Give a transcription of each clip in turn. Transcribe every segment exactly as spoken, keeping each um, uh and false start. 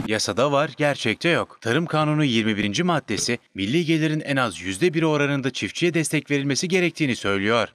Yasada var, gerçekte yok. Tarım Kanunu yirmi birinci maddesi, milli gelirin en az yüzde biri oranında çiftçiye destek verilmesi gerektiğini söylüyor.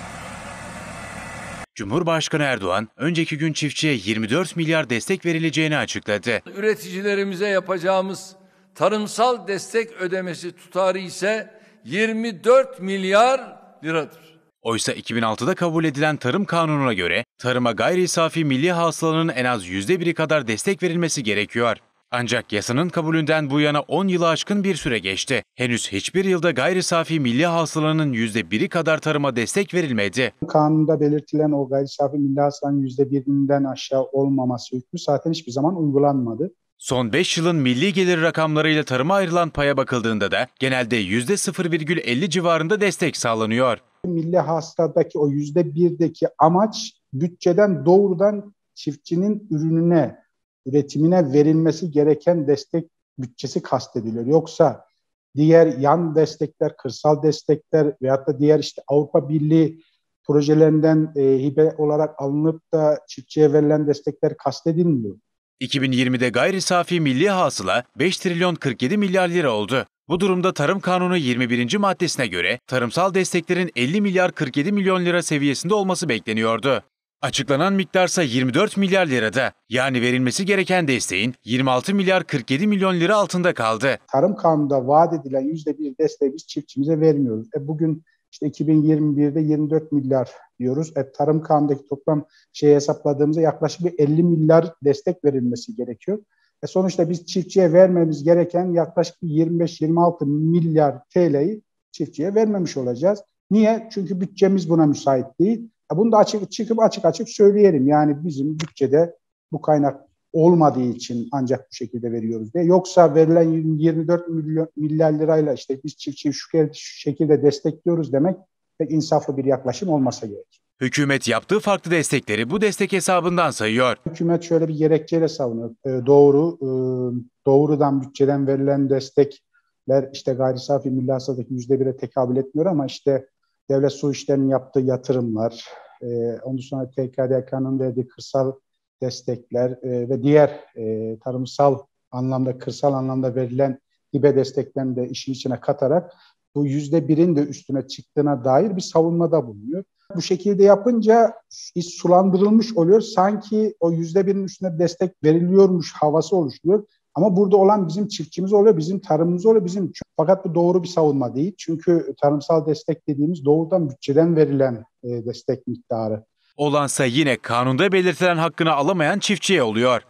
Cumhurbaşkanı Erdoğan, önceki gün çiftçiye yirmi dört milyar destek verileceğini açıkladı. Üreticilerimize yapacağımız tarımsal destek ödemesi tutarı ise yirmi dört milyar liradır. Oysa iki bin altıda kabul edilen Tarım Kanunu'na göre tarıma gayri safi milli hasılanın en az yüzde biri kadar destek verilmesi gerekiyor. Ancak yasanın kabulünden bu yana on yılı aşkın bir süre geçti. Henüz hiçbir yılda gayri safi milli hasılanın yüzde biri kadar tarıma destek verilmedi. Kanunda belirtilen o gayri safi milli hasılanın yüzde birinden aşağı olmaması hükmü zaten hiçbir zaman uygulanmadı. Son beş yılın milli gelir rakamlarıyla tarıma ayrılan paya bakıldığında da genelde yüzde sıfır virgül elli civarında destek sağlanıyor. Milli hasıladaki o yüzde birdeki amaç bütçeden doğrudan çiftçinin ürününe, üretimine verilmesi gereken destek bütçesi kastediliyor. Yoksa diğer yan destekler, kırsal destekler veyahut da diğer işte Avrupa Birliği projelerinden e, hibe olarak alınıp da çiftçiye verilen destekler kastedilmiyor. iki bin yirmide gayri safi milli hasıla beş trilyon kırk yedi milyar lira oldu. Bu durumda Tarım Kanunu yirmi birinci maddesine göre tarımsal desteklerin elli milyar kırk yedi milyon lira seviyesinde olması bekleniyordu. Açıklanan miktarsa yirmi dört milyar lirada, yani verilmesi gereken desteğin yirmi altı milyar kırk yedi milyon lira altında kaldı. Tarım Kanunu'nda vaat edilen yüzde bir desteği biz çiftçimize vermiyoruz. E bugün işte iki bin yirmi birde yirmi dört milyar diyoruz. E Tarım Kanunu'ndaki toplam şey hesapladığımızda yaklaşık bir elli milyar destek verilmesi gerekiyor. E sonuçta biz çiftçiye vermemiz gereken yaklaşık yirmi beş yirmi altı milyar T L'yi çiftçiye vermemiş olacağız. Niye? Çünkü bütçemiz buna müsait değil. E bunu da açık çıkıp açık açık söyleyelim. Yani bizim bütçede bu kaynak olmadığı için ancak bu şekilde veriyoruz diye. Yoksa verilen yirmi dört milyon, milyar lirayla işte biz çiftçiyi şu, şu şekilde destekliyoruz demek pek insaflı bir yaklaşım olmasa gerek. Hükümet yaptığı farklı destekleri bu destek hesabından sayıyor. Hükümet şöyle bir gerekçeyle savunuyor. E, doğru, e, doğrudan bütçeden verilen destekler işte gayri safi milli hasıladaki yüzde bire tekabül etmiyor ama işte devlet su işlerinin yaptığı yatırımlar, e, ondan sonra T K D K'nın verdiği kırsal destekler e, ve diğer e, tarımsal anlamda, kırsal anlamda verilen hibe desteklerini de işin içine katarak bu yüzde birin de üstüne çıktığına dair bir savunmada bulunuyor. Bu şekilde yapınca iş sulandırılmış oluyor. Sanki o yüzde birin üstüne destek veriliyormuş havası oluşuyor. Ama burada olan bizim çiftçimiz oluyor, bizim tarımımız oluyor, bizim. Fakat bu doğru bir savunma değil. Çünkü tarımsal destek dediğimiz doğrudan bütçeden verilen e, destek miktarı. Olansa yine kanunda belirtilen hakkını alamayan çiftçiye oluyor.